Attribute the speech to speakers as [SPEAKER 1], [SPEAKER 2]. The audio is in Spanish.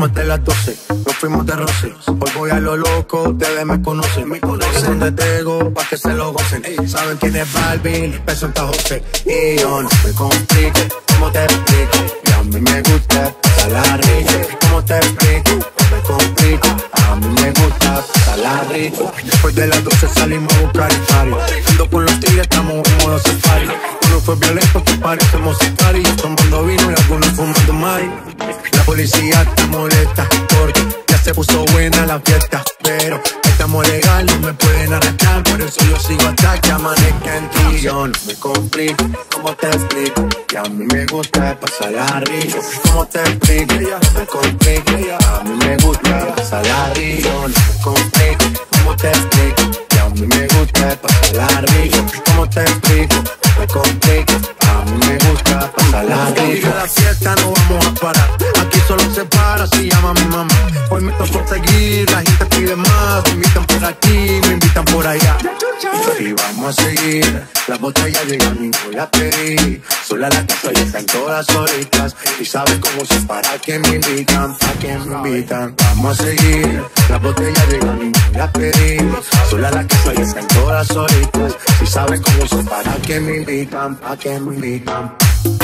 [SPEAKER 1] más de las 12, nos fuimos de roce. Hoy voy a lo loco, ustedes me conocen. Es donde tengo, pa' que se lo gocen. Saben quién es Balvin, peso en José. Y yo no me complico, ¿cómo te explico? Y a mí me gusta pasarla rico. ¿Cómo te explico? No me complico, a mí me gusta pasarla rico. Después de las 12 salimos a buscar el party. Ando con los tigres, estamos en modo safari. Uno fue violento, que parecemos sicarios. Tomando vino y algunos fumando mari. La policía está molesta porque ya se puso buena la fiesta, pero estamos legal, no me pueden arrestar. Por eso yo sigo hasta que amanezca en ti. Yo no me complico, ¿cómo te explico? Que a mí me gusta pasarla rico. ¿Cómo te explico? No me complico, a mí me gusta pasarla rico. Yo no me complico, ¿cómo te explico? Que a mí me gusta pasarla rico. ¿Cómo te explico? No me complico, a mí me gusta pasarla rico. De la fiesta no vamos a parar, aquí solo se para si llama mi mamá. Hoy me tocó seguir, la gente pide más. Me invitan por aquí, me invitan por allá. Y vamos a seguir, las botellas llegan y voy a pedir. Sola la casa y están todas solitas. Y sabes cómo se para que me invitan, pa' que me invitan. Vamos a seguir, las botellas llegan y voy a pedir. Sola la casa y están todas solitas. Y sabes cómo se para que me invitan, pa' que me invitan.